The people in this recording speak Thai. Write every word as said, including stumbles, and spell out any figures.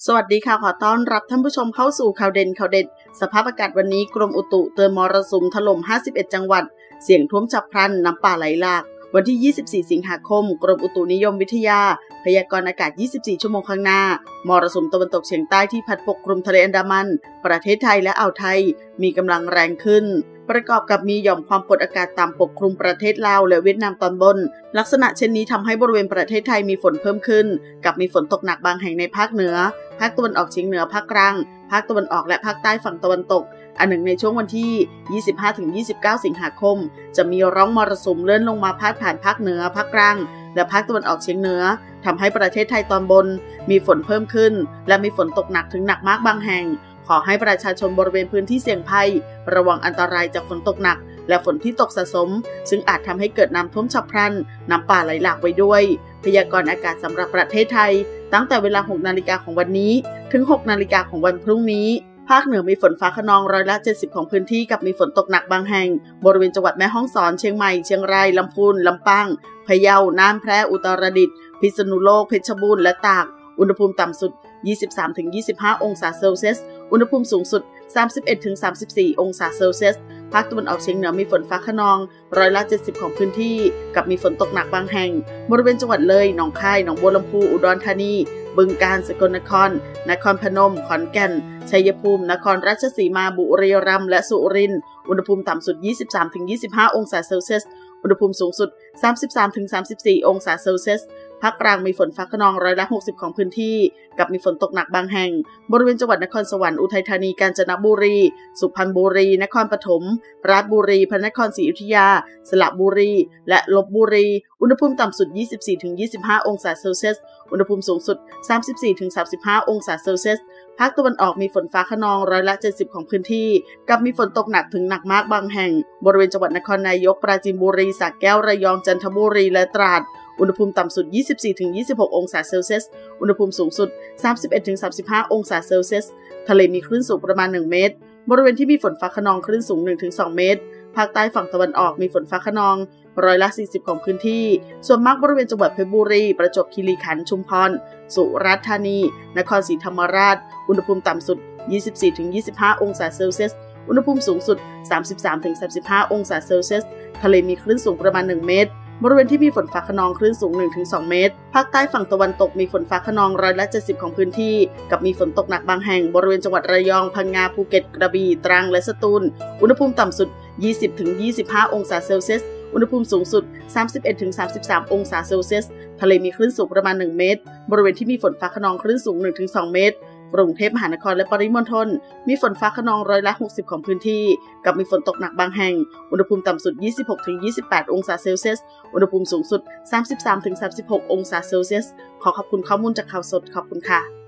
สวัสดีค่ะขอต้อนรับท่านผู้ชมเข้าสู่ข่าวเด่นข่าวเด็ดสภาพอากาศวันนี้กรมอุตุเตือนมรสุมถล่มห้าสิบเอ็ดจังหวัดเสี่ยงท่วมฉับพลันน้ำป่าไหลหลากวันที่ยี่สิบสี่สิงหาคมกรมอุตุนิยมวิทยาพยากรณ์อากาศยี่สิบสี่ชั่วโมงข้างหน้ามรสุมตะวันตกเฉียงใต้ที่พัดปกคลุมทะเลอันดามันประเทศไทยและอ่าวไทยมีกำลังแรงขึ้นประกอบกับมีหย่อมความกดอากาศต่ำปกคลุมประเทศลาวและเวียดนามตอนบนลักษณะเช่นนี้ทำให้บริเวณประเทศไทยมีฝนเพิ่มขึ้นกับมีฝนตกหนักบางแห่งในภาคเหนือภาคตะวันออกเฉียงเหนือภาคกลางภาคตะวันออกและภาคใต้ฝั่งตะวันตกอันหนึ่งในช่วงวันที่ ยี่สิบห้าถึงยี่สิบเก้า สิงหาคมจะมีร่องมรสุมเลื่อนลงมาพาดผ่านภาคเหนือภาคกลางและภาคตะวันออกเฉียงเหนือทำให้ประเทศไทยตอนบนมีฝนเพิ่มขึ้นและมีฝนตกหนักถึงหนักมากบางแห่งขอให้ประชาชนบริเวณพื้นที่เสี่ยงภัยระวังอันตรายจากฝนตกหนักและฝนที่ตกสะสมซึ่งอาจทำให้เกิดน้ำท่วมฉับพลันน้ำป่าไหลหลากไว้ด้วยพยากรณ์อากาศสำหรับประเทศไทยตั้งแต่เวลา หกนาฬิกาของวันนี้ถึง หกนาฬิกาของวันพรุ่งนี้ภาคเหนือมีฝนฟ้าคะนองร้อยละเจ็ดสิบของพื้นที่กับมีฝนตกหนักบางแห่งบริเวณจังหวัดแม่ฮ่องสอนเชียงใหม่เชียงรายลำพูนลำปางพะเยาน่านแพร่อุตรดิตถ์พิษณุโลกเพชรบูรณ์และตากอุณหภูมิต่ำสุด ยี่สิบสามถึงยี่สิบห้า องศาเซลเซียสอุณหภูมิสูงสุด สามสิบเอ็ดถึงสามสิบสี่ องศาเซลเซียสภาคตะวันออกเฉียงเหนือมีฝนฟ้าคะนองร้อยละเจ็ดสิบของพื้นที่กับมีฝนตกหนักบางแห่งบริเวณจังหวัดเลยหนองคายหนองบัวลำพูอุดรธานีบึงกาฬสกลนครนครพนมขอนแก่นชัยภูมินครราชสีมาบุรีรัมย์และสุรินทร์อุณหภูมิต่ำสุด ยี่สิบสามถึงยี่สิบห้า องศาเซลเซียสอุณหภูมิสูงสุด สามสิบสามถึงสามสิบสี่ องศาเซลเซียสภาคกลางมีฝนฟ้าคะนองร้อยละหกสิบของพื้นที่กับมีฝนตกหนักบางแห่งบริเวณจังหวัดนครสวรรค์อุทัยธานีกาญจนบุรีสุพรรณบุรีนครปฐมราชบุรีพระนครศรีอยุธยาสระบุรีและลพบุรีอุณหภูมิต่ำสุด ยี่สิบสี่ถึงยี่สิบห้า องศาเซลเซียสอุณหภูมิสูงสุด สามสิบสี่ถึงสามสิบห้า องศาเซลเซียสภาคตะวันออกมีฝนฟ้าคะนองร้อยละเจ็ดสิบของพื้นที่กับมีฝนตกหนักถึงหนักมากบางแห่งบริเวณจังหวัดนครนายกปราจีนบุรีสระแก้วระยองจันทบุรีและตราดอุณหภูมิต่ำสุด ยี่สิบสี่ถึงยี่สิบหก องศาเซลเซียสอุณหภูมิสูงสุด สามสิบเอ็ดถึงสามสิบห้า องศาเซลเซียสทะเลมีคลื่นสูงประมาณหนึ่งเมตรบริเวณที่มีฝนฟ้าคะนองคลื่นสูง หนึ่งถึงสอง เมตรภาคใต้ฝั่งตะวันออกมีฝนฟ้าคะนองร้อยละสี่สิบของพื้นที่ส่วนมากบริเวณจังหวัดเพชรบุรีประจวบคีรีขันธ์ชุมพรสุราษฎร์ธานีนครศรีธรรมราชอุณหภูมิต่ำสุด ยี่สิบสี่ถึงยี่สิบห้า องศาเซลเซียสอุณหภูมิสูงสุด สามสิบสามถึงสามสิบห้า องศาเซลเซียสทะเลมีคลื่นสูงประมาณหนึ่งเมตรบริเวณที่มีฝนฟ้าคะนองคลื่นสูง หนึ่งถึงสอง เมตรภาคใต้ฝั่งตะวันตกมีฝนฟ้าคะนองร้อยละเจ็ดสิบของพื้นที่กับมีฝนตกหนักบางแห่งบริเวณจังหวัดระยองพังงาภูเก็ตกระบี่ตรังและสตูลอุณหภูมิต่ำสุด ยี่สิบถึงยี่สิบห้า องศาเซลเซียสอุณหภูมิสูงสุด สามสิบเอ็ดถึงสามสิบสาม องศาเซลเซียสทะเลมีคลื่นสูงประมาณหนึ่งเมตรบริเวณที่มีฝนฟ้าคะนองคลื่นสูง หนึ่งถึงสอง เมตรกรุงเทพมหานครและปริมณฑลมีฝนฟ้าคะนองร้อยละหกสิบของพื้นที่กับมีฝนตกหนักบางแห่งอุณหภูมิต่ำสุด ยี่สิบหกถึงยี่สิบแปด องศาเซลเซียสอุณหภูมิสูงสุด สามสิบสามถึงสามสิบหก องศาเซลเซียสขอขอบคุณข้อมูลจากข่าวสดขอบคุณค่ะ